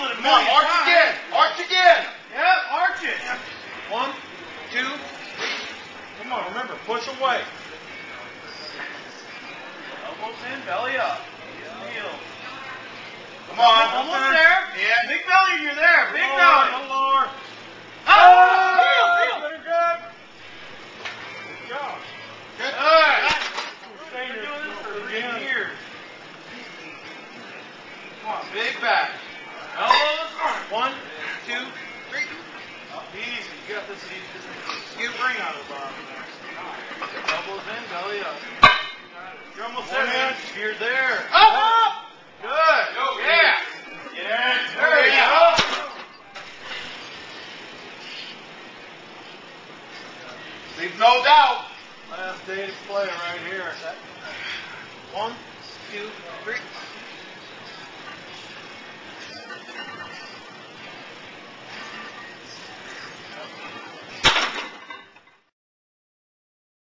in a Come on, million arch times. again. Arch again. Yep, arch it. 1, 2. Come on, remember, push away. Elbows in, belly up. Heel. Come on. Almost there. Yeah. Big belly, you're there. Big No belly. lower, no lower. Oh! Very good. Good job. Good. Good. We're We're doing this for 3 again. years. Come on, big back. Elbow in front. 1, 2, 3. Easy. You got this easy. Get a ring out of the bottom there. Elbows in, belly up. You're almost there, man. You're there. Up! Good. Go. Yeah. Yes. There you go. Leave no doubt. Last day's play right here. 1, 2, 3.